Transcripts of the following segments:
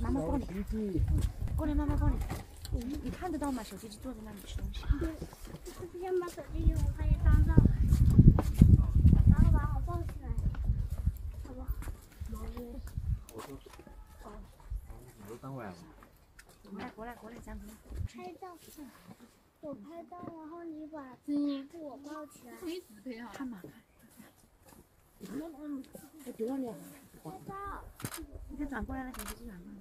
妈妈帮你，过来，妈妈帮你。你看得到吗？小鸡鸡坐在那里吃东西。 我先把手机给我拍一张照，然后把我抱起来，好不好？ 都当晚了。 过来，张哥。 拍照，我拍照，然后你把我抱起来。 可以自拍哈。 看嘛。 拍照。 你再转过来了，小鸡鸡转过来。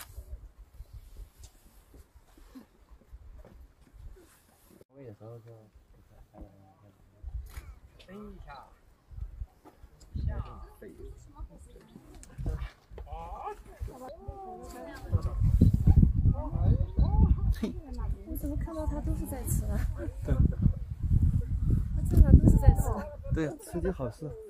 我有时候就飞一下，飞。 我怎么看到它都是在吃啊？ 对。 它正常都是在吃。 对，吃就好吃。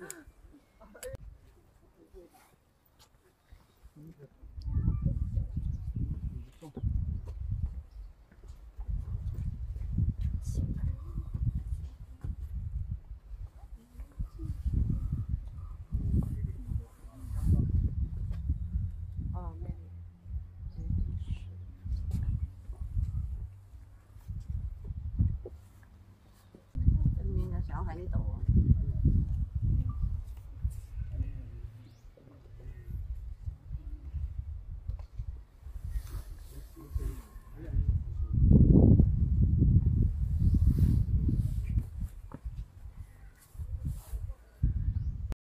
小孩你懂。